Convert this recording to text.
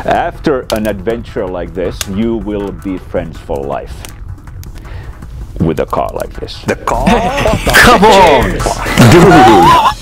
After an adventure like this, you will be friends for life. With a car like this. The car? Come on! Dude!